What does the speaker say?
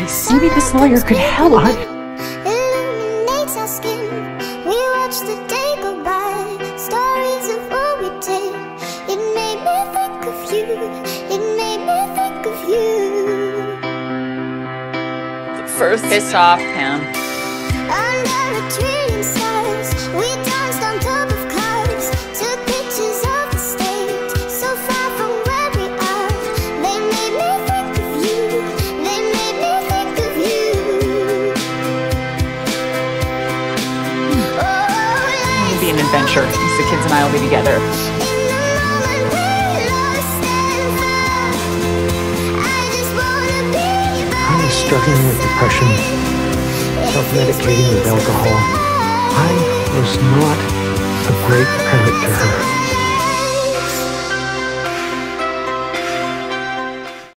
Please, maybe this lawyer could help. Illuminates our skin. We watch the day go by. Stories of what we did. It made me think of you. It made me think of you. First, piss off, Pam. Under a tree in stars, we danced on top of cars. Took pictures of the state, so far from where we are. They made me think of you. They made me think of you. It'll be an adventure. The kids and I will be together. I was struggling with depression, self-medicating with alcohol. I was not a great parent to her.